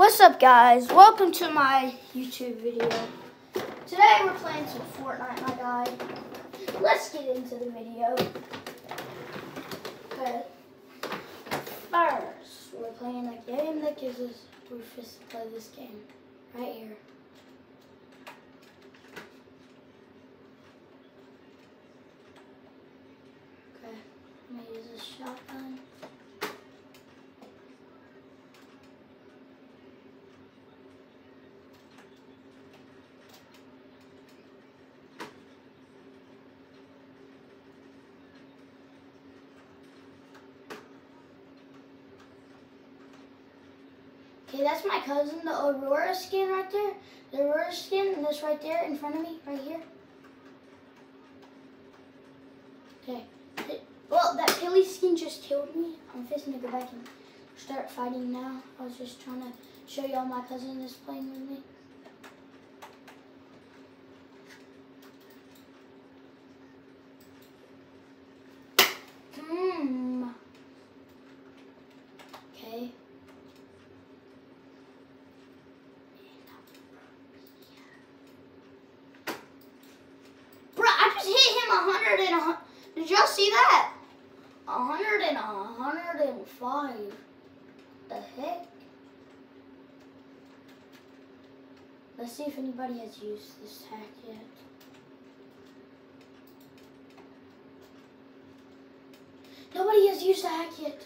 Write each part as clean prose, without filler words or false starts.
What's up, guys? Welcome to my YouTube video. Today we're playing some Fortnite, my guy. Let's get into the video. Okay. First, we're playing a game that gives us Rufus to play this game. Right here. Okay. I'm gonna use a shotgun. Okay, that's my cousin, the Aurora skin right there. The Aurora skin that's right there in front of me, right here. Okay. Well, that Pilly skin just killed me. I'm fixing to go back and start fighting now. I was just trying to show y'all my cousin is playing with me. Okay. Did y'all see that? 100 and 105. The heck? Let's see if anybody has used this hack yet. Nobody has used the hack yet.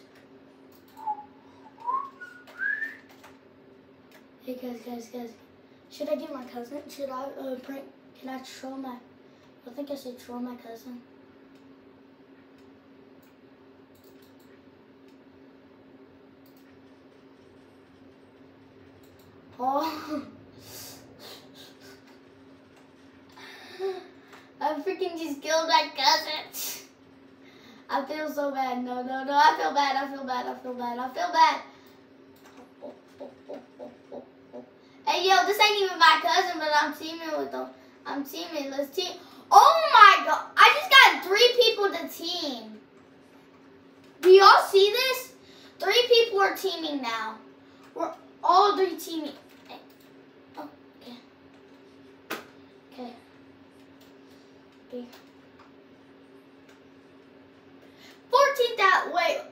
Hey guys. Should I get my cousin? Should I prank? Can I troll my? I think I should troll my cousin. Oh. I freaking just killed my cousin. I feel so bad. No. I feel bad. Hey, yo, this ain't even my cousin, but I'm teaming with them. Let's team. Oh my god. I just got 3 people to team. Do y'all see this? 3 people are teaming now. We're all 3 teaming. Oh, okay. Okay. 14 that way.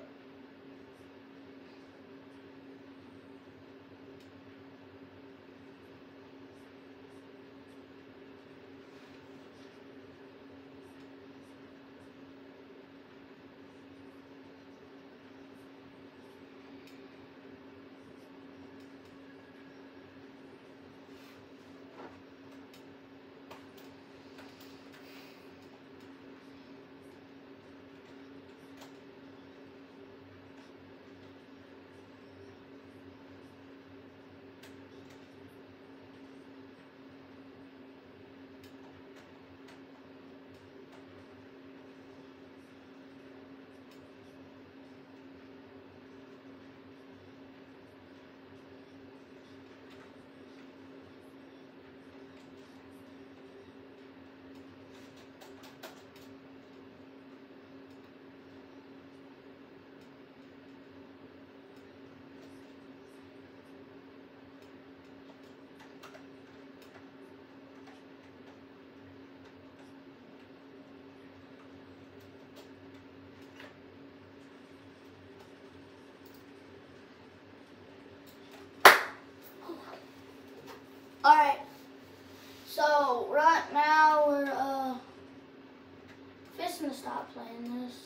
Alright, so right now we're fixing to stop playing this.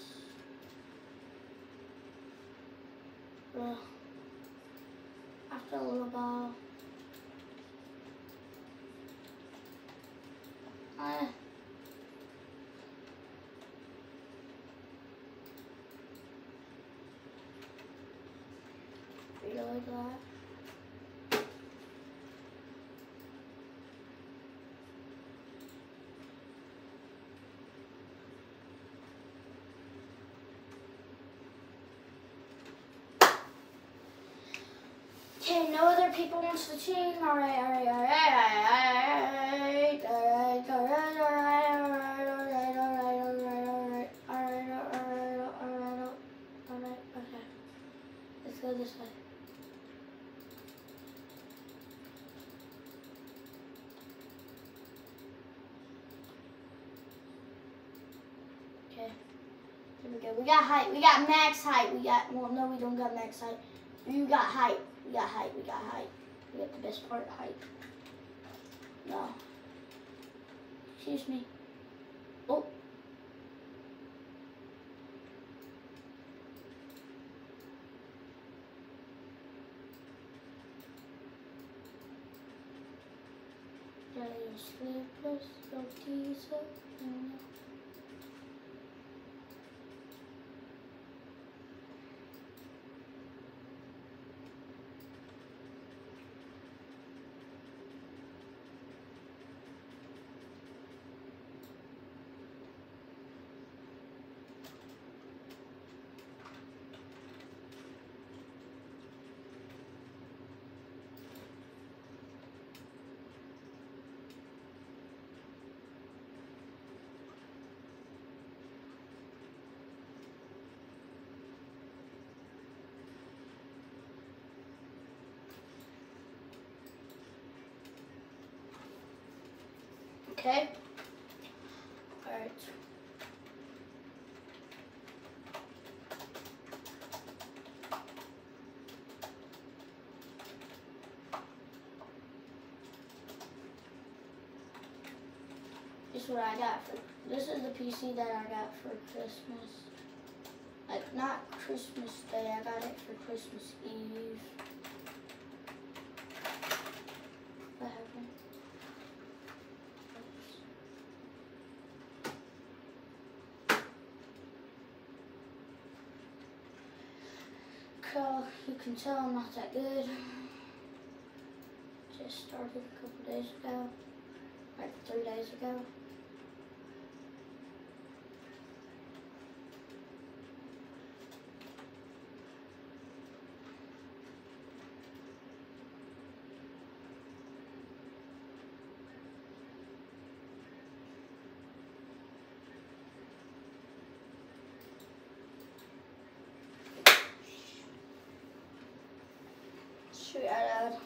After a little while. Reload that. Okay, no other people wants to team. Alright. Okay. Let's go this way. Okay, we got height. We got max height. We got, well, no, we don't got max height. We got height. We got height. We got height. We got the best part, height. No. Excuse me. Oh. Sleepless, no teaser. Okay. All right. This is what I got for. This is the PC that I got for Christmas. Like not Christmas Day. I got it for Christmas Eve. What happened? You can tell I'm not that good. Just started a couple days ago, like 3 days ago. Shoot out loud.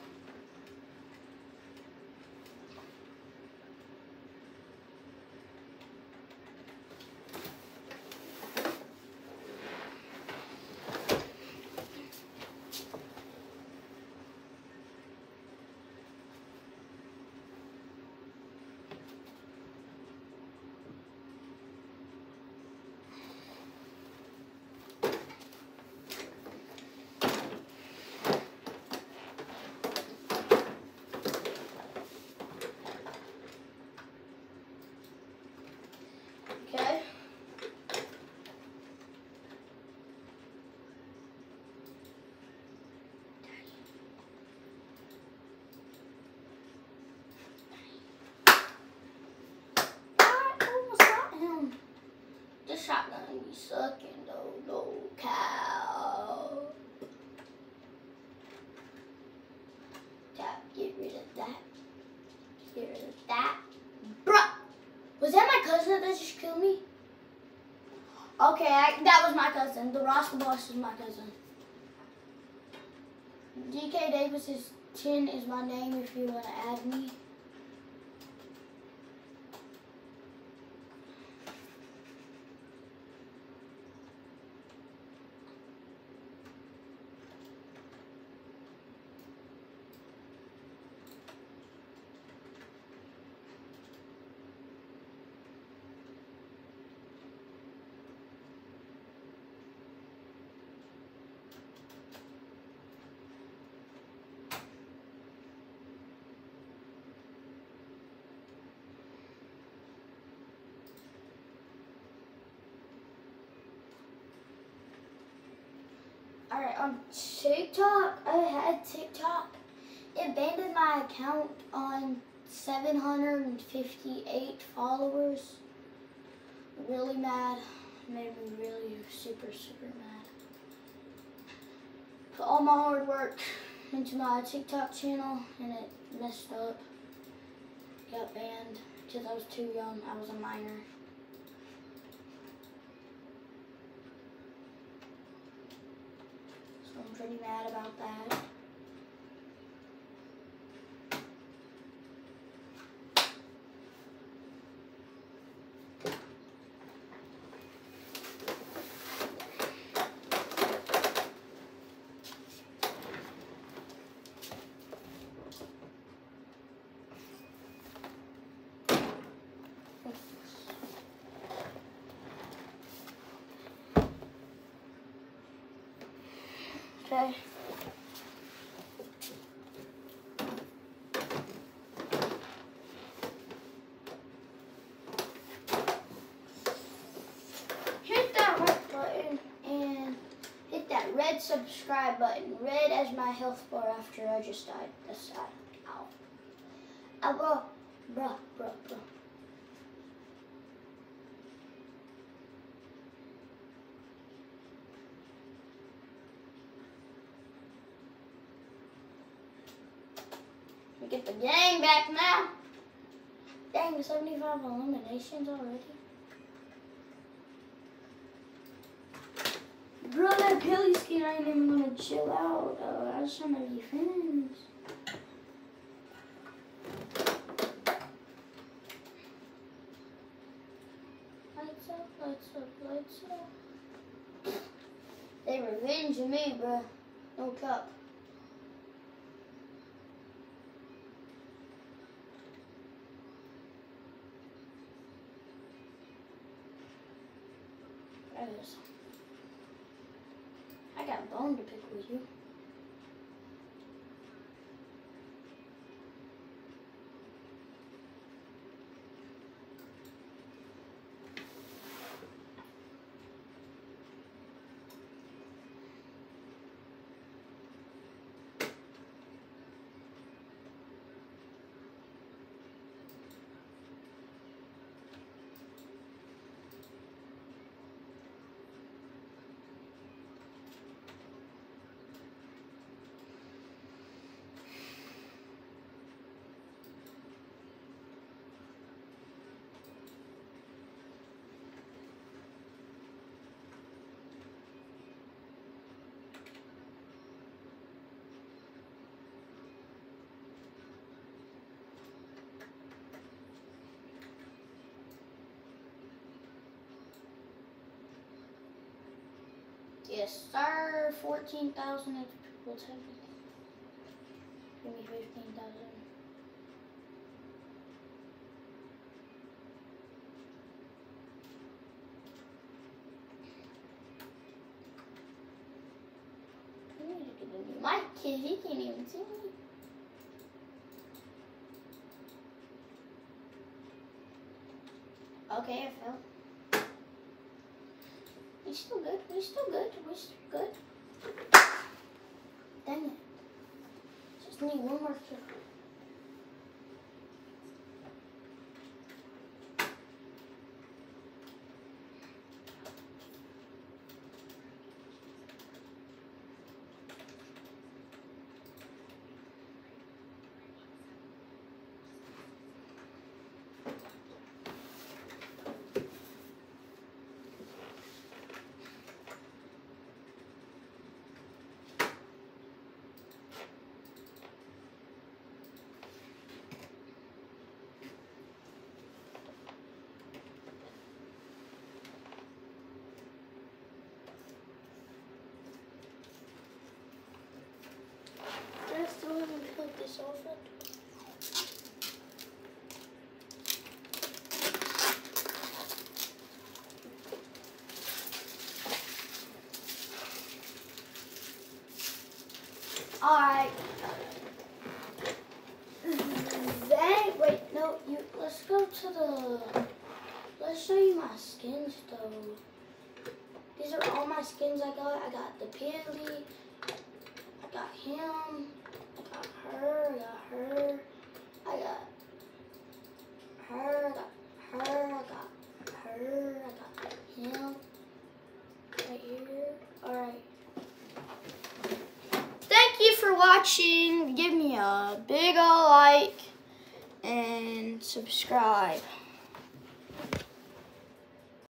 Okay. I almost got him. This shotgun be sucking though, no cow. Get rid of that. Get rid of that. Bruh! Was that my cousin that just killed me? Okay, that was my cousin. The Rasta Boss is my cousin. DK Davis is 10 is my name if you want to add me. Alright, on TikTok, I had TikTok. It banned my account on 758 followers. Really mad. Made me really super mad. Put all my hard work into my TikTok channel and it messed up. Got banned because I was too young. I was a minor. I'm pretty mad about that. Okay. Hit that like button and hit that red subscribe button. Red as my health bar after I just died. That's sad. Ow. Ow, bruh. We get the gang back now. Dang, 75 eliminations already. Bro, that Billy skin, I ain't even gonna chill out. I just wanna be friends. Lights up, lights up, lights up. They revenging me, bro. No cup. I got a bone to pick with you. Yes, sir. 14,000 if people take it. Give me 15,000. My kid, he can't even see me. Okay, I fell. We still good. We still good. We still good. Dang it. Just need one more kill. I still haven't put this off it. Alright. Wait, no, let's go to the, let's show you my skins though. These are all my skins I got. I got the Pilly, I got him, I got her, I got her, I got her, I got her, I got her, I got him, right here. Alright. Thank you for watching. Give me a big ol' like and subscribe.